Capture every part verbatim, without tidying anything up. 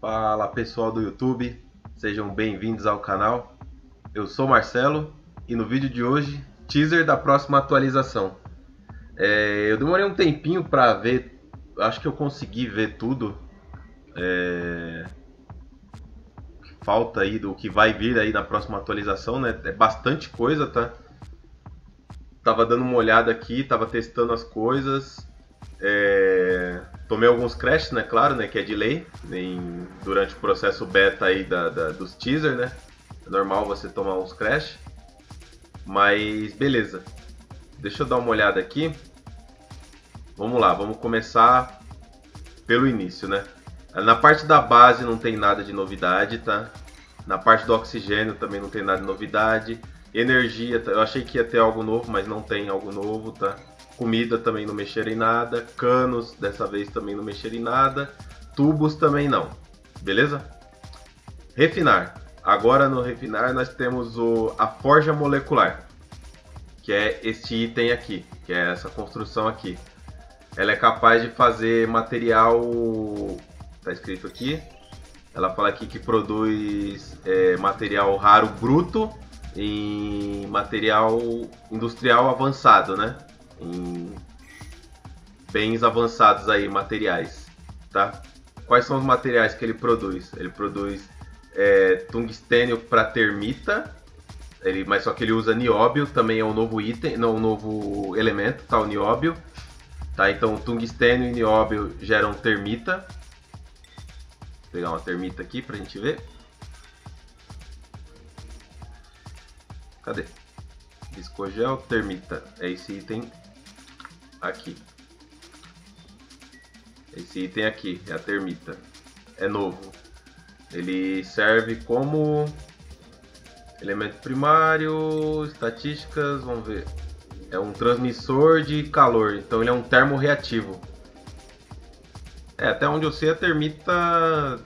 Fala pessoal do YouTube, sejam bem-vindos ao canal. Eu sou Marcelo e no vídeo de hoje, teaser da próxima atualização. É, eu demorei um tempinho para ver, acho que eu consegui ver tudo. É, falta aí do que vai vir aí na próxima atualização, né? É bastante coisa, tá? Tava dando uma olhada aqui, tava testando as coisas. É, tomei alguns crashes, né, claro, né, que é de lei em, durante o processo beta aí da, da, dos teaser, né, é normal você tomar uns crashes, mas beleza, deixa eu dar uma olhada aqui, vamos lá, vamos começar pelo início, né, na parte da base não tem nada de novidade, tá, na parte do oxigênio também não tem nada de novidade, energia, eu achei que ia ter algo novo, mas não tem algo novo, tá. Comida também não mexeram em nada, canos dessa vez também não mexeram em nada, tubos também não, beleza? Refinar, agora no refinar nós temos o, a forja molecular, que é este item aqui, que é essa construção aqui. Ela é capaz de fazer material, tá escrito aqui, ela fala aqui que produz é, material raro bruto em material industrial avançado, né? Em bens avançados aí, materiais, tá? Quais são os materiais que ele produz? Ele produz é, tungstênio para termita, ele, mas só que ele usa nióbio, também é um novo item, não, um novo elemento, tá? O nióbio, tá? Então tungstênio e nióbio geram termita. Vou pegar uma termita aqui pra gente ver. Cadê? Viscogel, termita, é esse item aqui. Esse item aqui é a termita, é novo. Ele serve como elemento primário, estatísticas, vamos ver. É um transmissor de calor, então ele é um termorreativo. É, até onde eu sei, a termita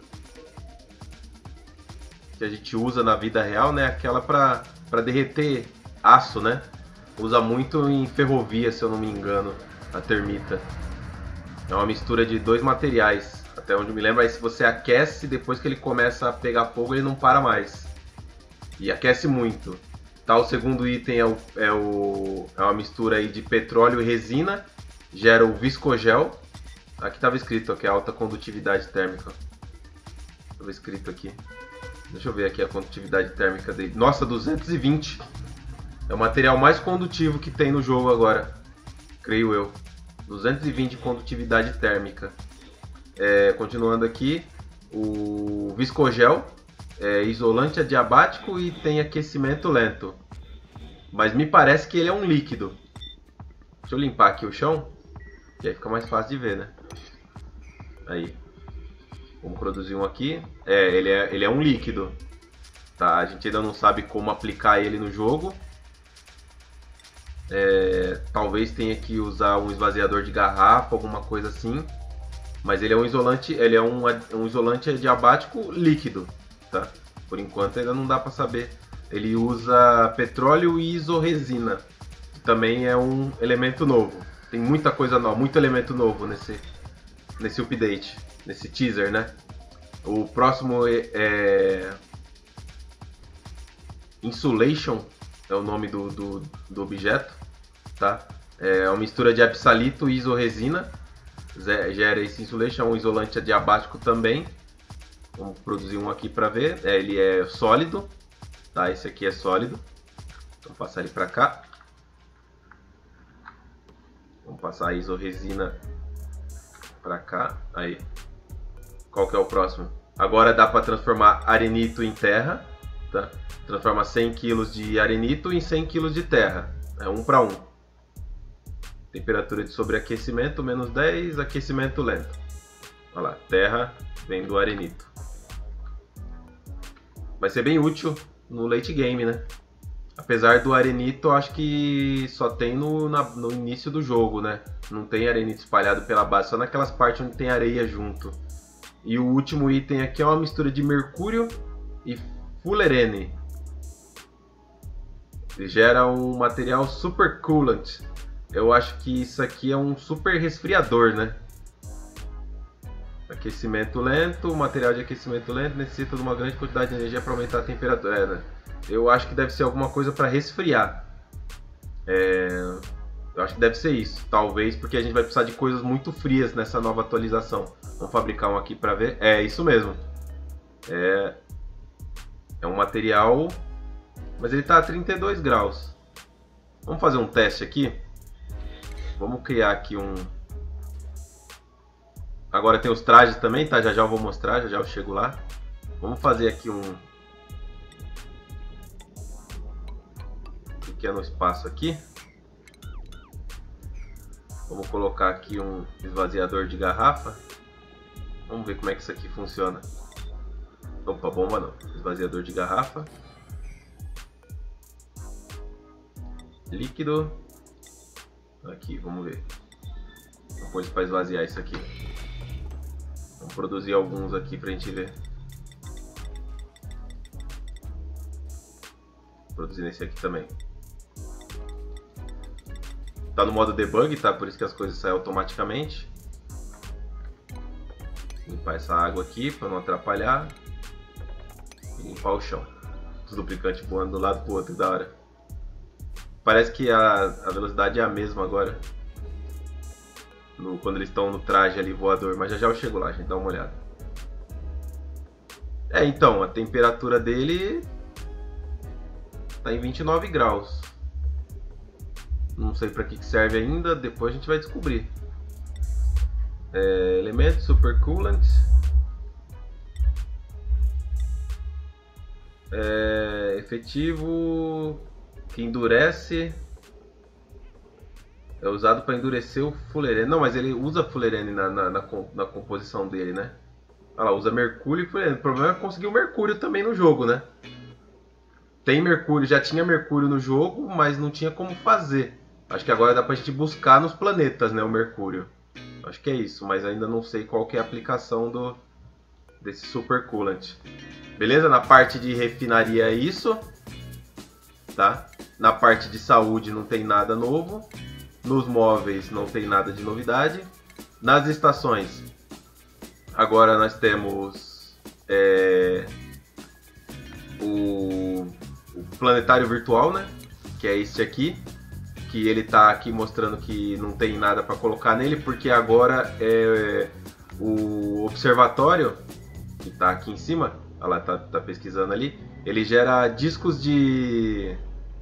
que a gente usa na vida real, né, aquela para para derreter aço, né? Usa muito em ferrovia, se eu não me engano, a termita. É uma mistura de dois materiais, até onde eu me lembro. Aí se você aquece, depois que ele começa a pegar fogo, ele não para mais. E aquece muito. Tá, o segundo item é, o, é, o, é uma mistura aí de petróleo e resina, gera o viscogel. Aqui estava escrito ó, que é alta condutividade térmica. Estava escrito aqui. Deixa eu ver aqui a condutividade térmica dele. Nossa, duzentos e vinte. É o material mais condutivo que tem no jogo agora, creio eu. duzentos e vinte de condutividade térmica. É, continuando aqui, o viscogel é isolante adiabático e tem aquecimento lento. Mas me parece que ele é um líquido. Deixa eu limpar aqui o chão, que aí fica mais fácil de ver, né? Aí. Vamos produzir um aqui. É, ele é, ele é um líquido. Tá, a gente ainda não sabe como aplicar ele no jogo. É, talvez tenha que usar um esvaziador de garrafa, alguma coisa assim. Mas ele é um isolante, ele é um, um isolante adiabático líquido, tá? Por enquanto ainda não dá para saber. Ele usa petróleo e isorresina, que também é um elemento novo. Tem muita coisa nova, muito elemento novo nesse, nesse update, nesse teaser, né? O próximo é, é Insulation, é o nome do, do, do objeto, tá? É uma mistura de absalito e isorresina, gera esse insulation, é um isolante adiabático também. Vamos produzir um aqui para ver. É, ele é sólido, tá? Esse aqui é sólido. Vamos passar ele para cá. Vamos passar a isorresina para cá. Aí. Qual que é o próximo? Agora dá para transformar arenito em terra, tá? Transforma cem quilos de arenito em cem quilos de terra. É um para um. Temperatura de sobreaquecimento, menos dez. Aquecimento lento. Olha lá, terra vem do arenito. Vai ser bem útil no late game, né? Apesar do arenito, eu acho que só tem no, na, no início do jogo, né? Não tem arenito espalhado pela base, só naquelas partes onde tem areia junto. E o último item aqui é uma mistura de mercúrio e fullerene. Ele gera um material super coolant. Eu acho que isso aqui é um super resfriador, né? Aquecimento lento, material de aquecimento lento necessita de uma grande quantidade de energia para aumentar a temperatura. É, né? Eu acho que deve ser alguma coisa para resfriar. É, eu acho que deve ser isso. Talvez porque a gente vai precisar de coisas muito frias nessa nova atualização. Vamos fabricar um aqui para ver. É isso mesmo. É, é um material, mas ele está a trinta e dois graus. Vamos fazer um teste aqui. Vamos criar aqui um... Agora tem os trajes também, tá? Já já eu vou mostrar, já já eu chego lá. Vamos fazer aqui um pequeno espaço aqui. Vamos colocar aqui um esvaziador de garrafa. Vamos ver como é que isso aqui funciona. Opa, bomba não. Esvaziador de garrafa. Líquido. Aqui, vamos ver. Vamos pôr isso para esvaziar isso aqui. Vamos produzir alguns aqui pra gente ver. Produzir esse aqui também. Tá no modo debug, tá? Por isso que as coisas saem automaticamente. Limpar essa água aqui para não atrapalhar. E limpar o chão. Os duplicantes voando do lado pro outro, da hora. Parece que a, a velocidade é a mesma agora. No, quando eles estão no traje ali voador, mas já já eu chego lá, a gente dá uma olhada. É, então, a temperatura dele tá em vinte e nove graus. Não sei para que que serve ainda, depois a gente vai descobrir. É, elemento supercoolant. É, efetivo que endurece. É usado para endurecer o fullerene. Não, mas ele usa fullerene na, na, na, na composição dele, né? Olha lá, usa mercúrio e fullerene. O problema é conseguir o mercúrio também no jogo, né? Tem mercúrio, já tinha mercúrio no jogo, mas não tinha como fazer. Acho que agora dá pra gente buscar nos planetas, né, o mercúrio. Acho que é isso, mas ainda não sei qual que é a aplicação do, desse supercoolant. Beleza? Na parte de refinaria é isso. Tá? Na parte de saúde não tem nada novo. Nos móveis não tem nada de novidade. Nas estações, agora nós temos é, o, o planetário virtual, né? Que é este aqui. Que ele tá aqui mostrando que não tem nada para colocar nele, porque agora é, o observatório, que tá aqui em cima, olha lá, tá, tá pesquisando ali, ele gera discos de...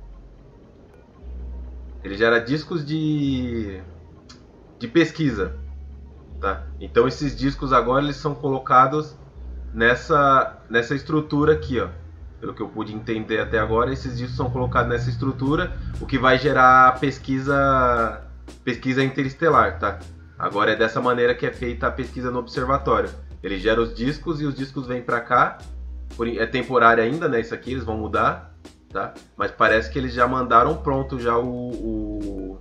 Ele gera discos de, de pesquisa, tá? Então esses discos agora eles são colocados nessa, nessa estrutura aqui, ó. Pelo que eu pude entender até agora, esses discos são colocados nessa estrutura, o que vai gerar pesquisa, pesquisa interestelar, tá? Agora é dessa maneira que é feita a pesquisa no observatório. Ele gera os discos e os discos vêm para cá. É temporário ainda, né? Isso aqui eles vão mudar. Tá? Mas parece que eles já mandaram pronto já o, o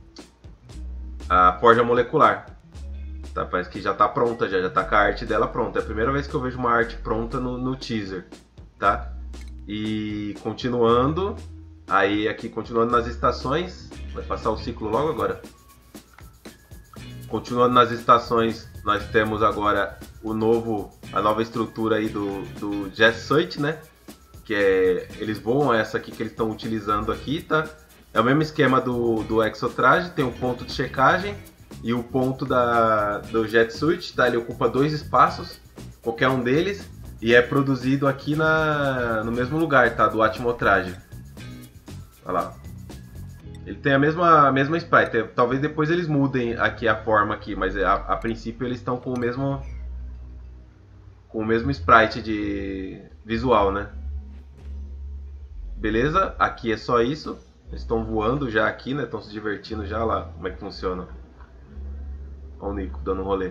a forja molecular, tá? Parece que já está pronta, já já está com a arte dela pronta. É a primeira vez que eu vejo uma arte pronta no, no teaser, tá? E continuando, aí aqui continuando nas estações, vai passar o ciclo logo agora. Continuando nas estações, nós temos agora o novo, a nova estrutura aí do, do Jet Suit, né? Que é, eles voam essa aqui que eles estão utilizando aqui, tá? É o mesmo esquema do, do Exotraje, tem um ponto de checagem e o ponto da, do Jet Suit, tá? Ele ocupa dois espaços, qualquer um deles, e é produzido aqui na, no mesmo lugar, tá? Do Atmotraje. Olha lá. Ele tem a mesma, a mesma sprite, talvez depois eles mudem aqui a forma aqui, mas a, a princípio eles estão com o mesmo com o mesmo sprite de visual, né? Beleza, aqui é só isso. Eles estão voando já aqui, né? Estão se divertindo já lá. Como é que funciona? Olha o Nico dando um rolê.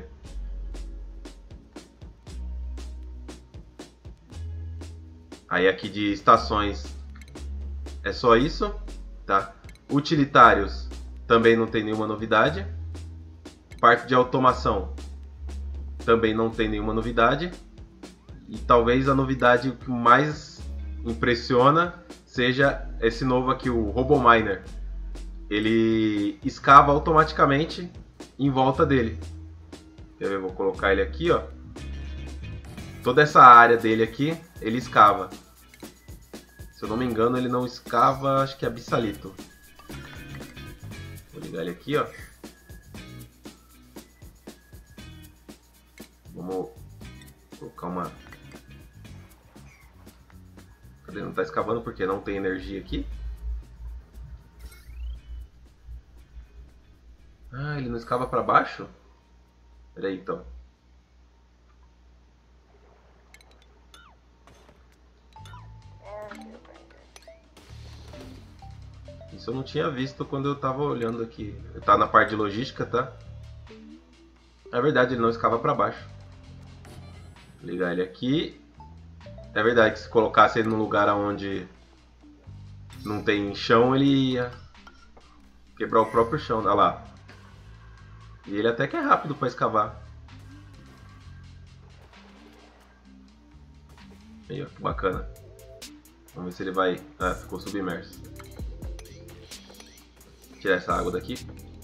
Aí aqui de estações é só isso, tá? Utilitários também não tem nenhuma novidade. Parte de automação também não tem nenhuma novidade. E talvez a novidade que mais impressiona seja esse novo aqui, o RoboMiner. Ele escava automaticamente em volta dele. Quer ver? Vou colocar ele aqui, ó. toda essa área dele aqui, ele escava. Se eu não me engano, ele não escava, acho que é abissalito. Vou ligar ele aqui, ó. Vamos colocar uma... Cadê? Não tá escavando porque não tem energia aqui. Ah, ele não escava para baixo? Pera aí, então. Isso eu não tinha visto quando eu tava olhando aqui. Tá na parte de logística, tá? É verdade, ele não escava para baixo. Vou ligar ele aqui. É verdade que se colocasse ele num lugar onde não tem chão, ele ia quebrar o próprio chão. Olha lá. E ele até que é rápido para escavar. Aí, ó, que bacana. Vamos ver se ele vai... Ah, ficou submerso. Vou tirar essa água daqui.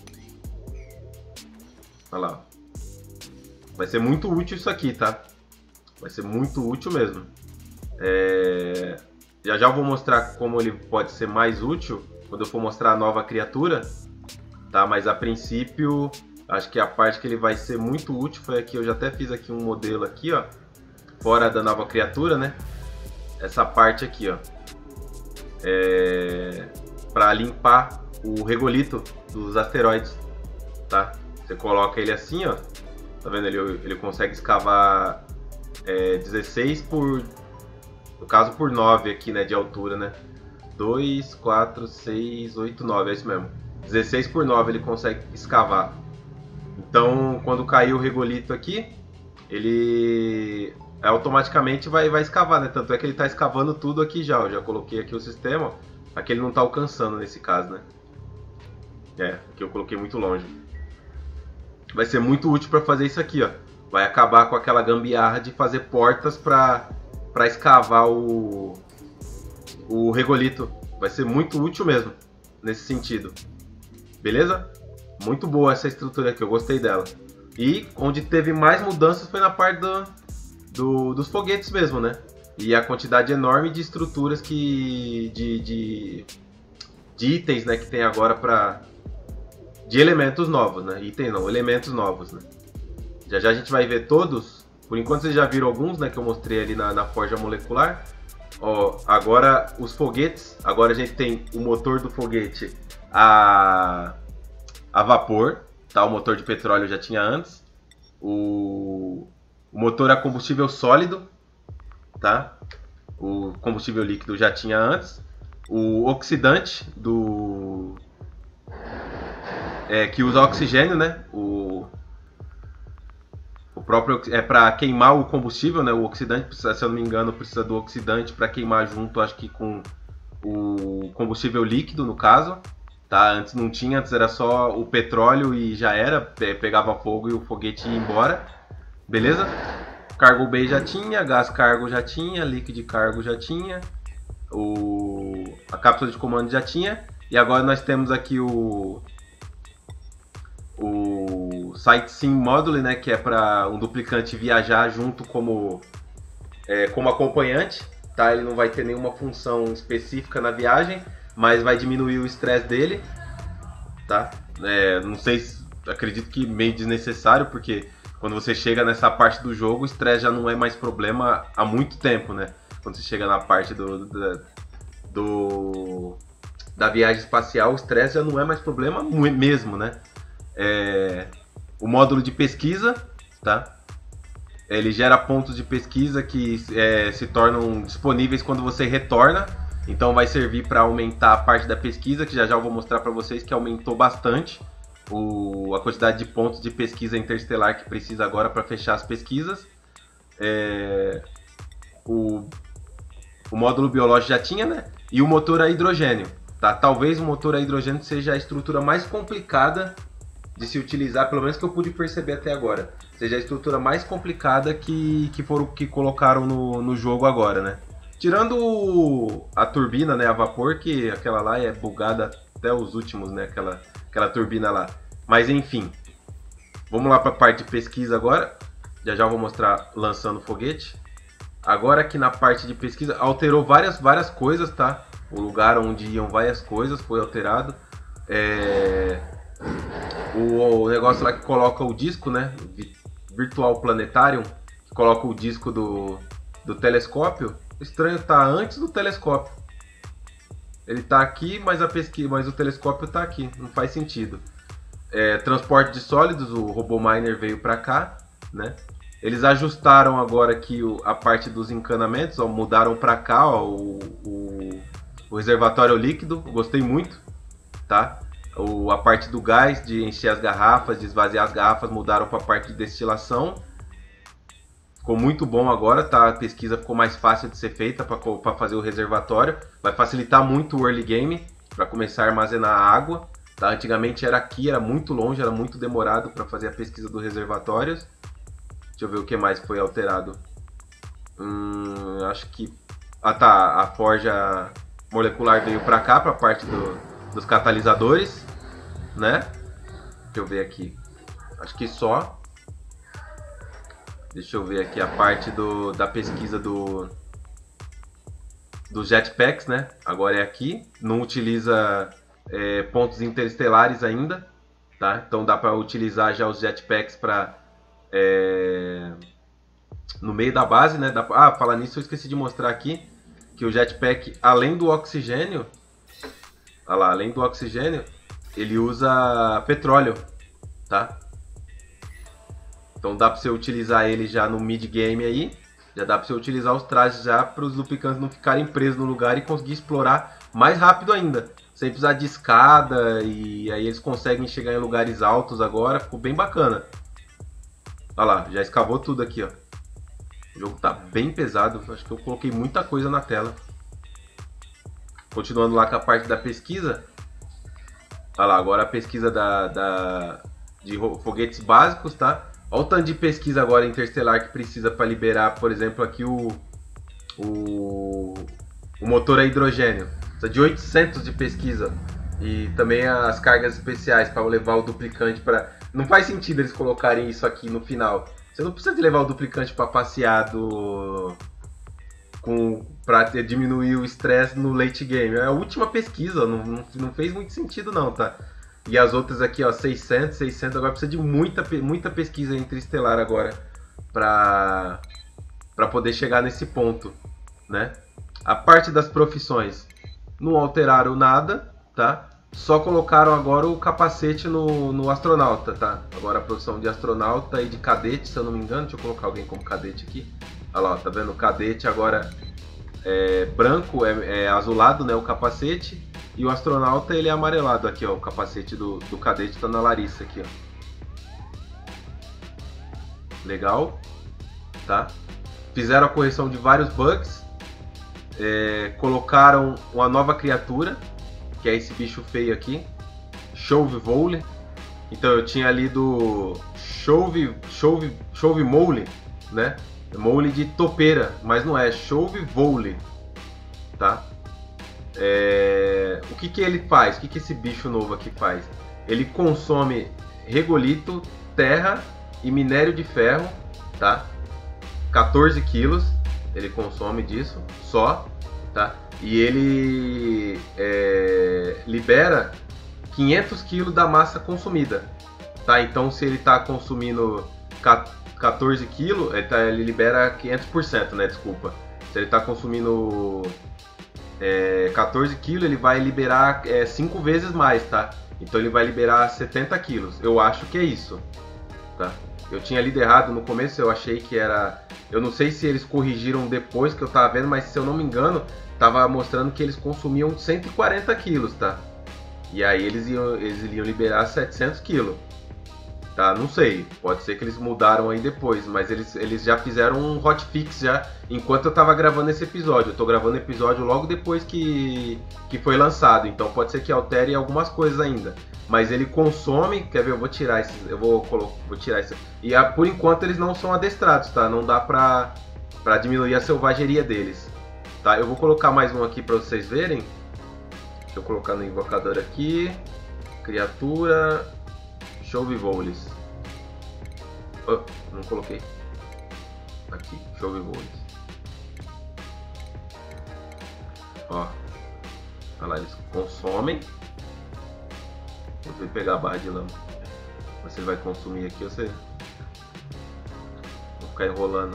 Olha lá. Vai ser muito útil isso aqui, tá? Vai ser muito útil mesmo. É... Já já eu vou mostrar como ele pode ser mais útil quando eu for mostrar a nova criatura, tá? Mas a princípio, acho que a parte que ele vai ser muito útil foi aqui. Eu já até fiz aqui um modelo aqui, ó, fora da nova criatura, né? Essa parte aqui, ó, é... para limpar o regolito dos asteroides, tá? Você coloca ele assim, ó, tá vendo? Ele, ele consegue escavar é, dezesseis por... No caso por nove aqui, né, de altura, né? dois, quatro, seis, oito, nove, é isso mesmo. dezesseis por nove ele consegue escavar. Então, quando cair o regolito aqui, ele automaticamente vai, vai escavar, né? Tanto é que ele está escavando tudo aqui já. Eu já coloquei aqui o sistema, ó. Aqui ele não está alcançando nesse caso, né? É, aqui eu coloquei muito longe. Vai ser muito útil para fazer isso aqui, ó. Vai acabar com aquela gambiarra de fazer portas para para escavar o, o regolito. Vai ser muito útil mesmo, nesse sentido. Beleza? Muito boa essa estrutura aqui, eu gostei dela. E onde teve mais mudanças foi na parte do, do, dos foguetes mesmo, né? E a quantidade enorme de estruturas que... De, de, de itens, né, que tem agora para... De elementos novos, né? Item não, elementos novos, né? Já já a gente vai ver todos. Por enquanto vocês já viram alguns, né, que eu mostrei ali na, na forja molecular. Ó, agora os foguetes, agora a gente tem o motor do foguete a, a vapor, tá? O motor de petróleo já tinha antes. O, o motor a combustível sólido, tá? O combustível líquido já tinha antes. O oxidante do é, que usa oxigênio, né? O O próprio é para queimar o combustível, né? O oxidante, precisa, se eu não me engano, precisa do oxidante para queimar junto, acho que com o combustível líquido, no caso, tá? Antes não tinha, antes era só o petróleo e já era, pegava fogo e o foguete ia embora, beleza? Cargo bay já tinha, gás cargo já tinha, líquido cargo já tinha, o a cápsula de comando já tinha, e agora nós temos aqui o o Sightseeing Module, né, que é para um duplicante viajar junto como, é, como acompanhante, tá? Ele não vai ter nenhuma função específica na viagem, mas vai diminuir o estresse dele, tá? É, não sei, se, acredito que meio desnecessário, porque quando você chega nessa parte do jogo, o estresse já não é mais problema há muito tempo, né? Quando você chega na parte do, do, do da viagem espacial, o estresse já não é mais problema mesmo, né? É, o módulo de pesquisa, tá? Ele gera pontos de pesquisa que é, se tornam disponíveis quando você retorna. Então vai servir para aumentar a parte da pesquisa, que já já eu vou mostrar para vocês que aumentou bastante o, a quantidade de pontos de pesquisa interestelar que precisa agora para fechar as pesquisas. É, o, o módulo biológico já tinha, né? E o motor a hidrogênio, tá? Talvez o motor a hidrogênio seja a estrutura mais complicada de se utilizar, pelo menos que eu pude perceber até agora. Seja a estrutura mais complicada que, que foram que colocaram no, no jogo agora, né? Tirando a turbina, né, a vapor, que aquela lá é bugada até os últimos, né, aquela, aquela turbina lá. Mas enfim, vamos lá para a parte de pesquisa agora. Já já vou mostrar lançando o foguete. Agora aqui na parte de pesquisa, alterou várias, várias coisas, tá? O lugar onde iam várias coisas foi alterado. É... O, o negócio lá que coloca o disco, né? Virtual Planetarium, que coloca o disco do, do telescópio. Estranho, tá antes do telescópio. Ele tá aqui, mas, a pesquisa, mas o telescópio tá aqui. Não faz sentido. É, transporte de sólidos, o RoboMiner veio para cá, né? Eles ajustaram agora aqui o, a parte dos encanamentos, ó, mudaram para cá, ó, o, o, o reservatório líquido. Gostei muito, tá? O, a parte do gás, de encher as garrafas, de esvaziar as garrafas, mudaram para a parte de destilação. Ficou muito bom agora, tá? A pesquisa ficou mais fácil de ser feita para fazer o reservatório. Vai facilitar muito o early game para começar a armazenar água. Tá? Antigamente era aqui, era muito longe, era muito demorado para fazer a pesquisa dos reservatórios. Deixa eu ver o que mais foi alterado. Hum, acho que... Ah tá, a forja molecular veio para cá, para a parte do, dos catalisadores, né? Deixa eu ver aqui. Acho que só. Deixa eu ver aqui a parte do, da pesquisa do, dos jetpacks, né? Agora é aqui. Não utiliza é, pontos interestelares ainda, tá? Então dá para utilizar já os jetpacks para é, no meio da base, né? Dá pra, ah, falar nisso eu esqueci de mostrar aqui que o jetpack, além do oxigênio, olha lá, além do oxigênio, ele usa petróleo, tá? Então dá para você utilizar ele já no mid-game aí. Já dá para você utilizar os trajes já para os duplicantes não ficarem presos no lugar e conseguir explorar mais rápido ainda. Sem precisar de escada, e aí eles conseguem chegar em lugares altos agora. Ficou bem bacana. Olha lá, já escavou tudo aqui, ó. O jogo tá bem pesado. Acho que eu coloquei muita coisa na tela. Continuando lá com a parte da pesquisa. Olha lá, agora a pesquisa da, da, de foguetes básicos, tá? Olha o tanto de pesquisa agora interestelar que precisa para liberar, por exemplo, aqui o, o, o motor a hidrogênio. Precisa de oitocentos de pesquisa. E também as cargas especiais para levar o duplicante para... Não faz sentido eles colocarem isso aqui no final. Você não precisa de levar o duplicante para passear do... com... para diminuir o estresse no late game. É a última pesquisa, não, não, não fez muito sentido não, tá? E as outras aqui, ó, seiscentos, seiscentos, agora precisa de muita, muita pesquisa interestelar agora para para poder chegar nesse ponto, né? A parte das profissões não alteraram nada, tá? Só colocaram agora o capacete no, no astronauta, tá? Agora a profissão de astronauta e de cadete, se eu não me engano, deixa eu colocar alguém como cadete aqui. Olha lá, tá vendo? O cadete agora é branco, é, é azulado, né? O capacete. E o astronauta, ele é amarelado aqui, ó. O capacete do, do cadete tá na Larissa aqui, ó. Legal, tá? Fizeram a correção de vários bugs. É, colocaram uma nova criatura, que é esse bicho feio aqui, Chauve Vole. Então eu tinha lido Chauve, Chauve, Chauve Mole, né? Mole de topeira, mas não é, Chauve Vole, tá? É... O que que ele faz? O que que esse bicho novo aqui faz? Ele consome regolito, terra e minério de ferro, tá? quatorze quilos ele consome disso, só, tá? E ele é... libera quinhentos quilos da massa consumida, tá? Então se ele está consumindo quatorze quilos, ele, tá... ele libera quinhentos por cento, né? Desculpa. Se ele está consumindo É, quatorze quilos, ele vai liberar é, cinco vezes mais, tá? Então ele vai liberar setenta quilos. Eu acho que é isso, tá? Eu tinha lido errado no começo, eu achei que era... Eu não sei se eles corrigiram depois que eu tava vendo, mas se eu não me engano, tava mostrando que eles consumiam cento e quarenta quilos, tá? E aí eles iam, eles iriam liberar setecentos quilos. Tá, não sei, pode ser que eles mudaram aí depois, mas eles, eles já fizeram um hotfix já enquanto eu tava gravando esse episódio. Eu tô gravando o episódio logo depois que, que foi lançado, então pode ser que altere algumas coisas ainda. Mas ele consome, quer ver, eu vou tirar esses, eu vou, vou tirar esse. E a, por enquanto eles não são adestrados, tá? Não dá pra, pra diminuir a selvageria deles. Tá, eu vou colocar mais um aqui pra vocês verem. Deixa eu colocar no invocador aqui. Criatura... Chauve Voles. Oh, não coloquei. Aqui, Chauve Voles. Ó. Olha lá, eles consomem. Vou pegar a barra de lama. Você vai consumir aqui ou você... Vou ficar enrolando.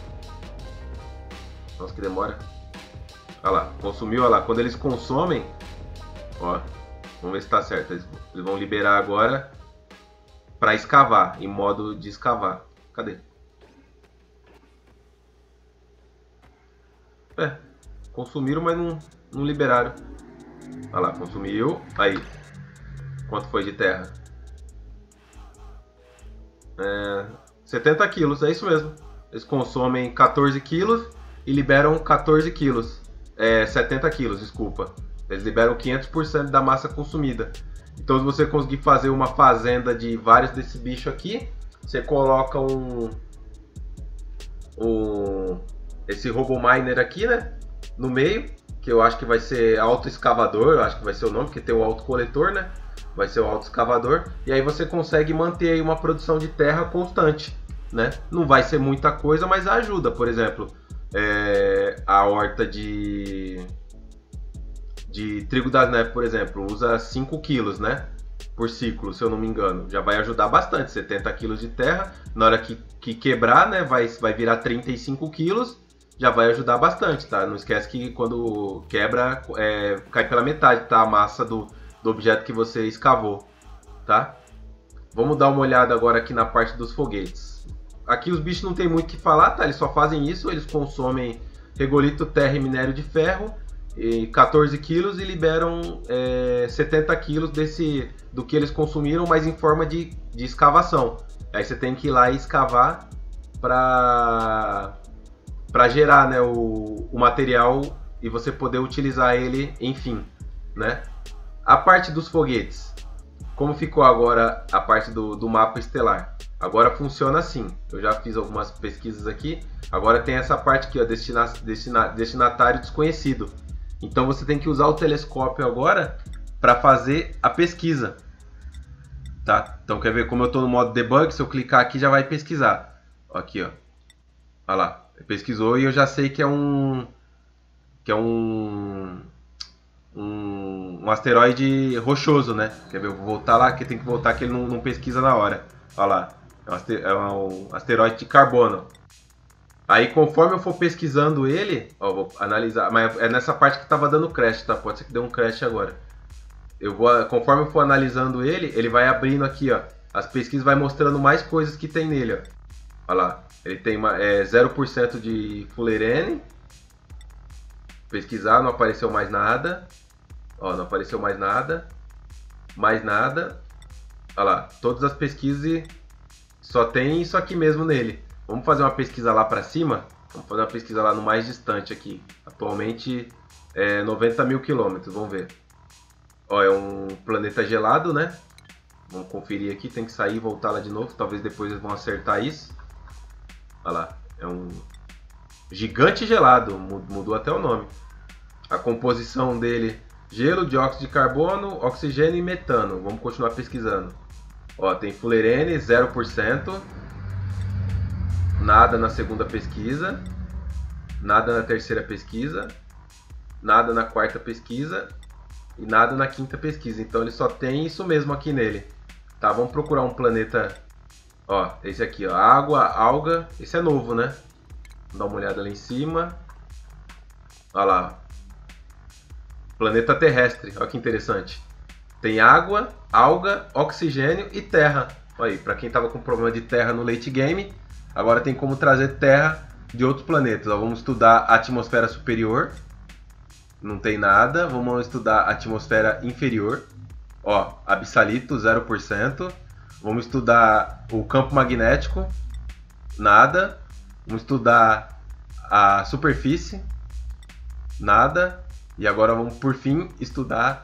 Nossa, que demora. Olha lá, consumiu, olha lá. Quando eles consomem... Ó, vamos ver se tá certo. Eles, eles vão liberar agora para escavar, em modo de escavar. Cadê? É, consumiram, mas não, não liberaram. Olha lá, consumiu. Aí, quanto foi de terra? É, setenta quilos, é isso mesmo. Eles consomem quatorze quilos e liberam quatorze quilos. É, setenta quilos, desculpa. Eles liberam quinhentos por cento da massa consumida. Então, se você conseguir fazer uma fazenda de vários desses bichos aqui, você coloca um, um esse RoboMiner aqui, né, no meio, que eu acho que vai ser autoescavador, eu acho que vai ser o nome, porque tem o autocoletor, né? Vai ser o autoescavador. E aí você consegue manter aí uma produção de terra constante, né? Não vai ser muita coisa, mas ajuda. Por exemplo, é, a horta de... de trigo das neves, por exemplo, usa cinco quilos, né, por ciclo, se eu não me engano. Já vai ajudar bastante, setenta quilos de terra. Na hora que, que quebrar, né, vai, vai virar trinta e cinco quilos, já vai ajudar bastante, tá? Não esquece que quando quebra, é, cai pela metade, tá, a massa do, do objeto que você escavou, tá? Vamos dar uma olhada agora aqui na parte dos foguetes. Aqui os bichos não tem muito o que falar, tá? Eles só fazem isso, eles consomem regolito, terra e minério de ferro, e quatorze quilos, e liberam é, setenta quilos desse, do que eles consumiram, mas em forma de, de escavação. Aí você tem que ir lá e escavar para para gerar, né, o, o material e você poder utilizar ele, enfim, né? A parte dos foguetes, como ficou agora a parte do, do mapa estelar? Agora funciona assim. Eu já fiz algumas pesquisas aqui. Agora tem essa parte aqui, ó, destina, destina, destinatário desconhecido. Então você tem que usar o telescópio agora para fazer a pesquisa, tá? Então quer ver como eu estou no modo debug? Se eu clicar aqui já vai pesquisar. Aqui, ó. Olha lá, pesquisou e eu já sei que é um que é um um, um asteroide rochoso, né? Quer ver? Eu vou voltar lá, que tem que voltar que ele não, não pesquisa na hora. Olha lá, é um, aster, é um asteroide de carbono. Aí conforme eu for pesquisando ele, ó, vou analisar, mas é nessa parte que estava dando crash, tá? Pode ser que dê um crash agora. Eu vou, conforme eu for analisando ele, ele vai abrindo aqui, ó. As pesquisas vai mostrando mais coisas que tem nele, ó. Olha lá, ele tem uma, é, zero por cento de Fullerene. Pesquisar, não apareceu mais nada. Ó, não apareceu mais nada. Mais nada. Olha lá, todas as pesquisas só tem isso aqui mesmo nele. Vamos fazer uma pesquisa lá para cima. Vamos fazer uma pesquisa lá no mais distante aqui. Atualmente é noventa mil quilômetros, vamos ver. Ó, é um planeta gelado, né? Vamos conferir aqui, tem que sair e voltar lá de novo. Talvez depois eles vão acertar isso. Olha lá, é um gigante gelado, mudou até o nome. A composição dele, gelo, dióxido de carbono, oxigênio e metano. Vamos continuar pesquisando. Ó, tem Fullerene, zero por cento. Nada na segunda pesquisa. Nada na terceira pesquisa. Nada na quarta pesquisa. E nada na quinta pesquisa. Então ele só tem isso mesmo aqui nele. Tá, vamos procurar um planeta. Ó, esse aqui, ó. Água, alga. Esse é novo, né? Vamos dar uma olhada lá em cima. Olha lá. Planeta terrestre. Olha que interessante. Tem água, alga, oxigênio e terra. Olha aí, pra quem tava com problema de terra no late game, agora tem como trazer terra de outros planetas. Ó, vamos estudar a atmosfera superior. Não tem nada. Vamos estudar a atmosfera inferior. Ó, abissalito, zero por cento. Vamos estudar o campo magnético. Nada. Vamos estudar a superfície. Nada. E agora vamos, por fim, estudar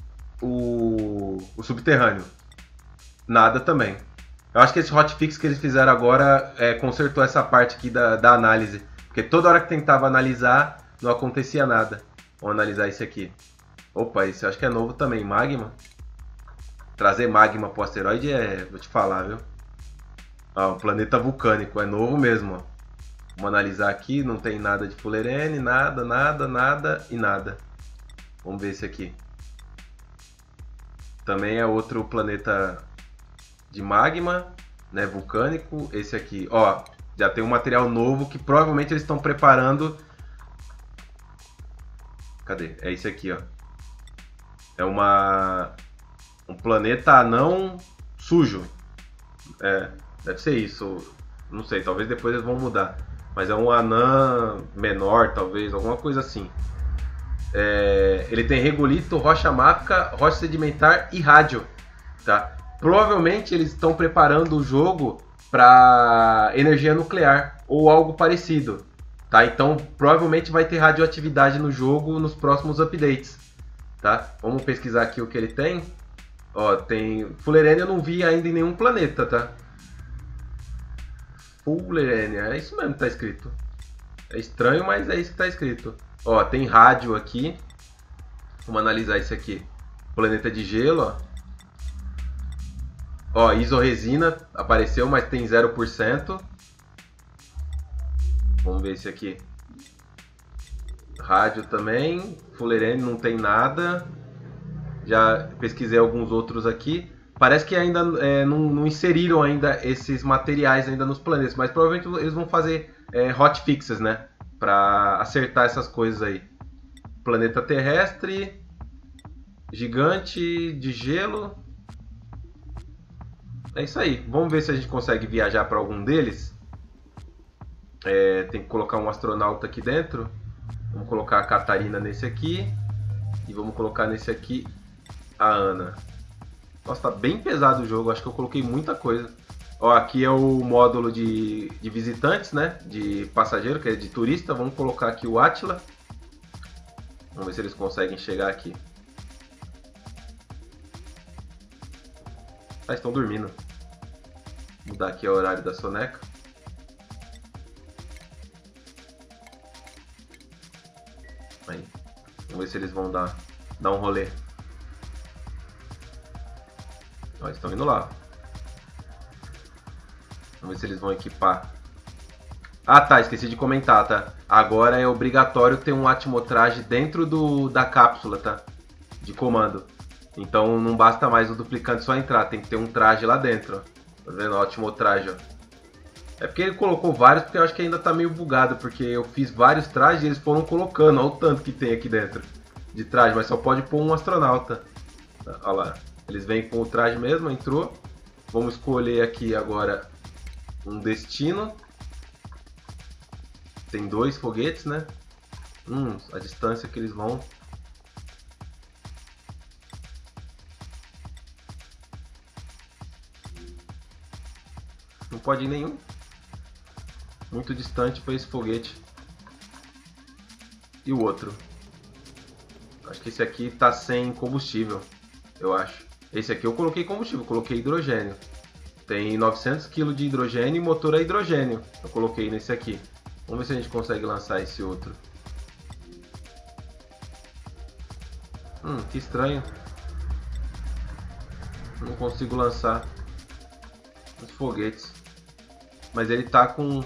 o, o subterrâneo. Nada também. Eu acho que esse hotfix que eles fizeram agora é, consertou essa parte aqui da, da análise. Porque toda hora que tentava analisar, não acontecia nada. Vamos analisar esse aqui. Opa, esse eu acho que é novo também. Magma. Trazer magma pro asteroide é... Vou te falar, viu? Ó, um planeta vulcânico. É novo mesmo, ó. Vamos analisar aqui. Não tem nada de Fullerene. Nada, nada, nada e nada. Vamos ver esse aqui. Também é outro planeta de magma, né, vulcânico. Esse aqui, ó, já tem um material novo que provavelmente eles estão preparando. Cadê? É esse aqui, ó. É uma um planeta anão sujo. É, deve ser isso. Não sei, talvez depois eles vão mudar. Mas é um anã menor, talvez, alguma coisa assim. É, ele tem regolito, rocha máfica, rocha sedimentar e rádio, tá? Provavelmente eles estão preparando o jogo para energia nuclear ou algo parecido, tá? Então provavelmente vai ter radioatividade no jogo nos próximos updates, tá? Vamos pesquisar aqui o que ele tem. Ó, tem Fullerene, eu não vi ainda em nenhum planeta, tá? Fullerene, é isso mesmo que tá escrito. É estranho, mas é isso que tá escrito. Ó, tem rádio aqui. Vamos analisar isso aqui. Planeta de gelo, ó. Ó, isorresina apareceu, mas tem zero por cento. Vamos ver esse aqui. Rádio também. Fullerene não tem nada. Já pesquisei alguns outros aqui. Parece que ainda é, não, não inseriram ainda esses materiais ainda nos planetas, mas provavelmente eles vão fazer é, hotfixes, né? Para acertar essas coisas aí. Planeta terrestre, gigante de gelo. É isso aí. Vamos ver se a gente consegue viajar para algum deles. É, tem que colocar um astronauta aqui dentro. Vamos colocar a Catarina nesse aqui. E vamos colocar nesse aqui a Ana. Nossa, tá bem pesado o jogo. Acho que eu coloquei muita coisa. Ó, aqui é o módulo de, de visitantes, né? De passageiro, que é de turista. Vamos colocar aqui o Átila. Vamos ver se eles conseguem chegar aqui. Ah, estão dormindo. Vou mudar aqui o horário da soneca. Aí. Vamos ver se eles vão dar, dar um rolê. Ó, eles estão indo lá. Vamos ver se eles vão equipar. Ah, tá, esqueci de comentar, tá? Agora é obrigatório ter um atmotraje dentro do, da cápsula, tá? De comando. Então não basta mais o duplicante só entrar, tem que ter um traje lá dentro, ó. Tá vendo? O atmotraje, ó. É porque ele colocou vários, porque eu acho que ainda tá meio bugado, porque eu fiz vários trajes e eles foram colocando. Olha o tanto que tem aqui dentro de traje, mas só pode pôr um astronauta. Olha lá. Eles vêm com o traje mesmo, entrou. Vamos escolher aqui agora um destino. Tem dois foguetes, né? Hum, a distância que eles vão. Não pode ir nenhum. Muito distante para esse foguete. E o outro? Acho que esse aqui tá sem combustível, eu acho. Esse aqui eu coloquei combustível, coloquei hidrogênio. Tem novecentos quilos de hidrogênio e motor a hidrogênio. Eu coloquei nesse aqui. Vamos ver se a gente consegue lançar esse outro. Hum, que estranho. Não consigo lançar os foguetes. Mas ele tá com...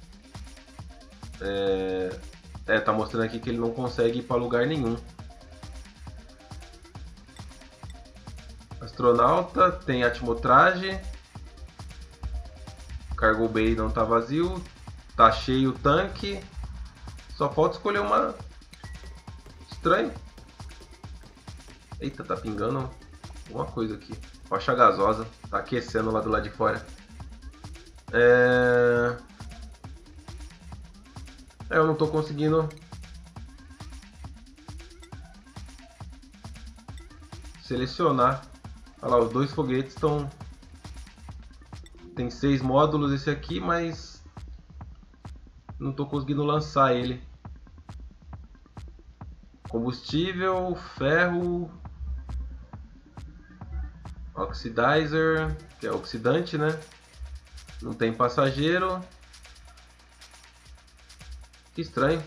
É... é, tá mostrando aqui que ele não consegue ir para lugar nenhum. Astronauta, tem atmotraje. Cargo Bay não tá vazio. Tá cheio o tanque. Só falta escolher uma... Estranho. Eita, tá pingando alguma coisa aqui. Rocha gasosa. Tá aquecendo lá do lado de fora. É... é... Eu não tô conseguindo... selecionar. Olha lá, os dois foguetes estão... Tem seis módulos esse aqui, mas... não estou conseguindo lançar ele. Combustível, ferro... Oxidizer, que é oxidante, né? Não tem passageiro. Que estranho.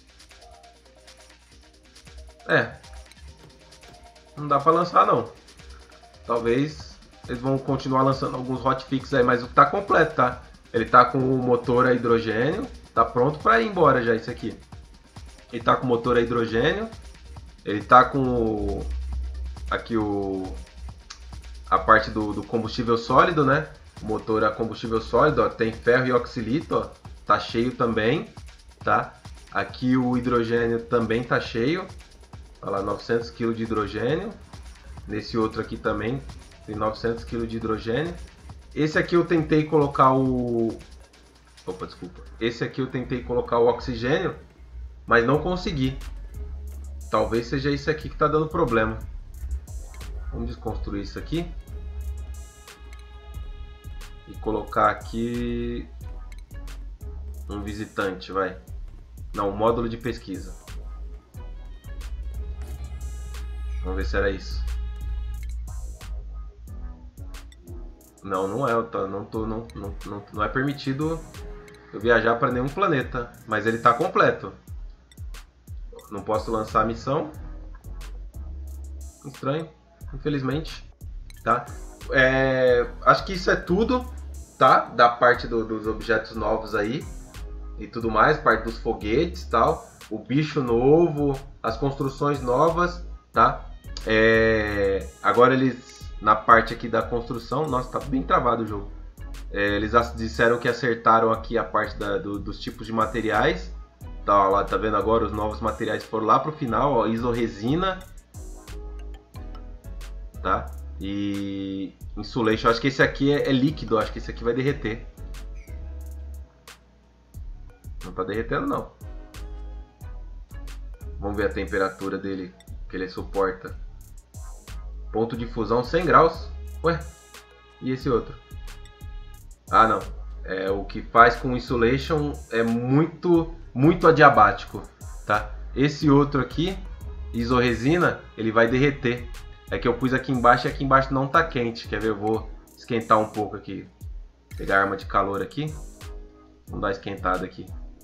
É. Não dá para lançar não. Talvez eles vão continuar lançando alguns hotfixes aí, mas o que tá completo, tá? Ele tá com o motor a hidrogênio, tá pronto para ir embora já isso aqui. Ele tá com o motor a hidrogênio, Ele tá com o, aqui o a parte do, do combustível sólido, né? O motor a combustível sólido, ó, tem ferro e oxilito, ó, tá cheio também, tá? Aqui o hidrogênio também tá cheio, olha lá, novecentos quilos de hidrogênio. Nesse outro aqui também tem novecentos quilos de hidrogênio. Esse aqui eu tentei colocar o... Opa, desculpa. Esse aqui eu tentei colocar o oxigênio, mas não consegui. Talvez seja isso aqui que está dando problema. Vamos desconstruir isso aqui. E colocar aqui um visitante, vai. Não, um módulo de pesquisa. Vamos ver se era isso. Não, não é. Tô, não, tô, não, não, não, não é permitido eu viajar para nenhum planeta. Mas ele está completo. Não posso lançar a missão. Estranho, infelizmente. Tá? É, acho que isso é tudo, tá? Da parte do, dos objetos novos aí e tudo mais, parte dos foguetes, tal. O bicho novo, as construções novas, tá? É, agora eles na parte aqui da construção, nossa, tá bem travado o jogo. É, eles disseram que acertaram aqui a parte da, do, dos tipos de materiais. Tá, lá, tá vendo agora os novos materiais foram lá pro final, ó, isorresina, tá? E insulation, acho que esse aqui é, é líquido, acho que esse aqui vai derreter. Não tá derretendo não. Vamos ver a temperatura dele que ele suporta. Ponto de fusão cem graus. Ué, e esse outro? Ah não, é, o que faz com insulation é muito, muito adiabático, tá? Esse outro aqui, isorresina, ele vai derreter. É que eu pus aqui embaixo e aqui embaixo não tá quente. Quer ver? Eu vou esquentar um pouco aqui. Pegar a arma de calor aqui. Vamos dar uma esquentada aqui.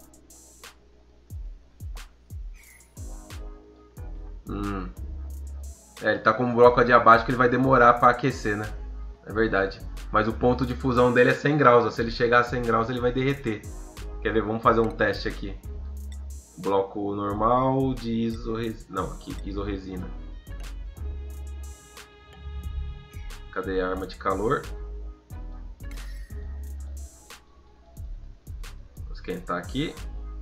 Hum. É, ele tá com um bloco adiabático, ele vai demorar para aquecer, né? É verdade. Mas o ponto de fusão dele é cem graus. Ó. Se ele chegar a cem graus, ele vai derreter. Quer ver? Vamos fazer um teste aqui. Bloco normal de isorresina. Não, aqui, isorresina. Cadê a arma de calor? Vou esquentar aqui.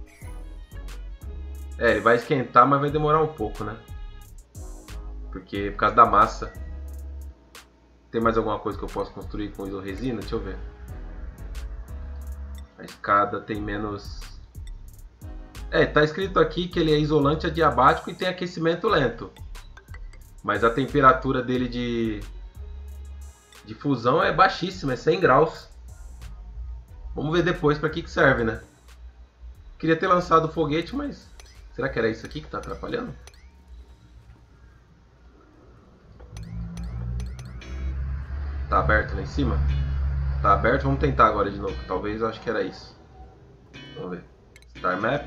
É, ele vai esquentar, mas vai demorar um pouco, né? Porque por causa da massa. Tem mais alguma coisa que eu posso construir com isorresina? Deixa eu ver. A escada tem menos... É, tá escrito aqui que ele é isolante adiabático e tem aquecimento lento. Mas a temperatura dele de, de fusão é baixíssima, é cem graus. Vamos ver depois para que que serve, né? Queria ter lançado o foguete, mas... Será que era isso aqui que tá atrapalhando? Tá aberto lá em cima? Tá aberto, vamos tentar agora de novo. Talvez eu acho que era isso. Vamos ver. Star Map.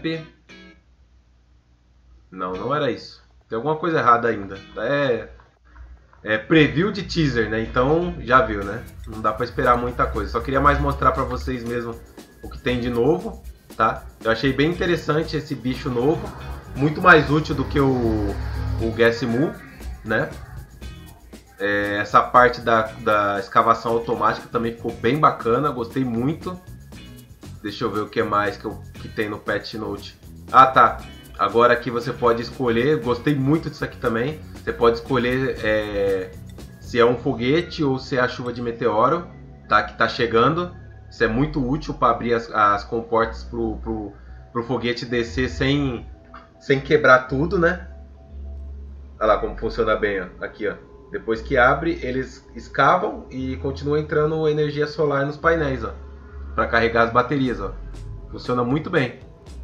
Não, não era isso. Tem alguma coisa errada ainda. É, é preview de teaser, né? Então já viu, né? Não dá pra esperar muita coisa. Só queria mais mostrar pra vocês mesmo o que tem de novo, tá? Eu achei bem interessante esse bicho novo. Muito mais útil do que o, o Gasimu, né? É, essa parte da, da escavação automática também ficou bem bacana, gostei muito. Deixa eu ver o que mais que, eu, que tem no Patch Note. Ah tá, agora aqui você pode escolher, gostei muito disso aqui também. Você pode escolher é, se é um foguete ou se é a chuva de meteoro, tá, que está chegando. Isso é muito útil para abrir as, as comportas pro, pro, pro foguete descer sem, sem quebrar tudo, né? Olha lá como funciona bem, ó. Aqui, ó. Depois que abre, eles escavam e continua entrando energia solar nos painéis, ó, para carregar as baterias, ó. Funciona muito bem.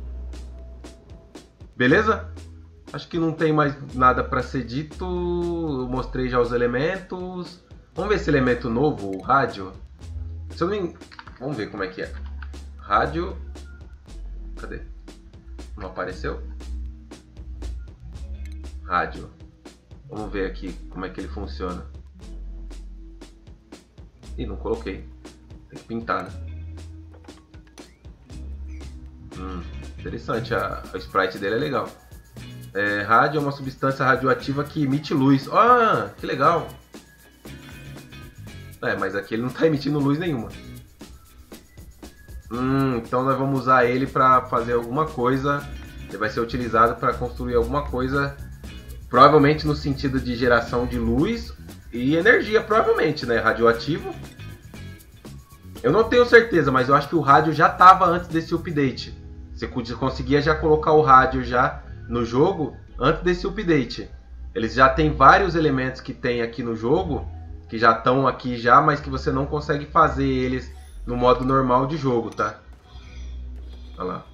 Beleza? Acho que não tem mais nada para ser dito. Eu mostrei já os elementos. Vamos ver esse elemento novo, o rádio. Se eu não me... Vamos ver como é que é. Rádio. Cadê? Não apareceu? Rádio. Vamos ver aqui como é que ele funciona. Ih, não coloquei. Tem que pintar, né? Hum, interessante. A, a sprite dele é legal. É, rádio é uma substância radioativa que emite luz. Ah, que legal. É, mas aqui ele não está emitindo luz nenhuma. Hum, então nós vamos usar ele para fazer alguma coisa. Ele vai ser utilizado para construir alguma coisa, provavelmente no sentido de geração de luz e energia, provavelmente, né? Radioativo. Eu não tenho certeza, mas eu acho que o rádio já estava antes desse update. Você conseguia já colocar o rádio já no jogo antes desse update. Eles já tem vários elementos que tem aqui no jogo, que já estão aqui já, mas que você não consegue fazer eles no modo normal de jogo, tá? Olha lá.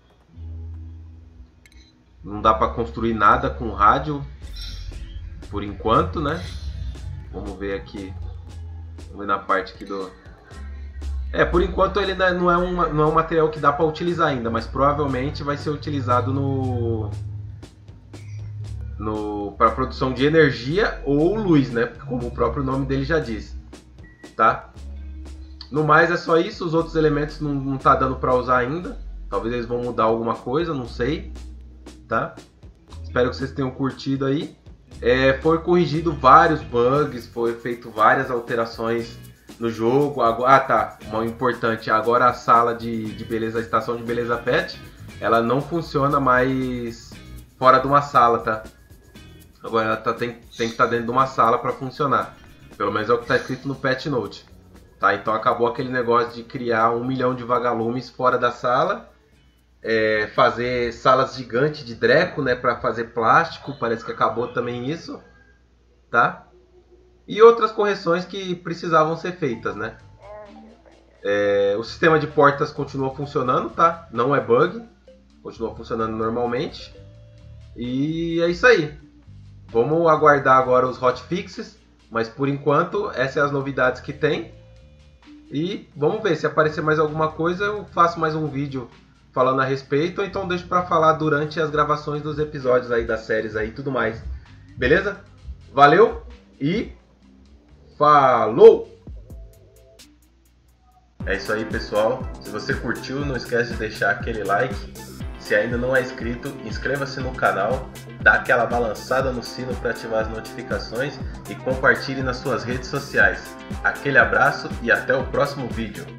Não dá para construir nada com rádio por enquanto, né? Vamos ver aqui. Vamos ver na parte aqui do... É, por enquanto ele não é um, não é um material que dá para utilizar ainda, mas provavelmente vai ser utilizado no... no para produção de energia ou luz, né? Como o próprio nome dele já diz, tá? No mais é só isso, os outros elementos não, não tá dando para usar ainda. Talvez eles vão mudar alguma coisa, não sei, tá? Espero que vocês tenham curtido aí. É, foi corrigido vários bugs, foi feito várias alterações no jogo. Agora, ah tá, uma importante, agora a sala de, de beleza, a estação de beleza pet, ela não funciona mais fora de uma sala, tá? Agora ela tá, tem, tem que estar tá dentro de uma sala para funcionar. Pelo menos é o que está escrito no patch note. Tá, então acabou aquele negócio de criar um milhão de vagalumes fora da sala, é, fazer salas gigantes de Dreco, né, para fazer plástico, parece que acabou também isso, tá? E outras correções que precisavam ser feitas, né? É, o sistema de portas continua funcionando, tá? Não é bug, continua funcionando normalmente. E é isso aí. Vamos aguardar agora os hotfixes, mas por enquanto essas são as novidades que tem. E vamos ver, se aparecer mais alguma coisa eu faço mais um vídeo falando a respeito, ou então deixo para falar durante as gravações dos episódios aí das séries aí e tudo mais. Beleza? Valeu e falou! É isso aí, pessoal. Se você curtiu, não esquece de deixar aquele like. Se ainda não é inscrito, inscreva-se no canal, dá aquela balançada no sino para ativar as notificações e compartilhe nas suas redes sociais. Aquele abraço e até o próximo vídeo.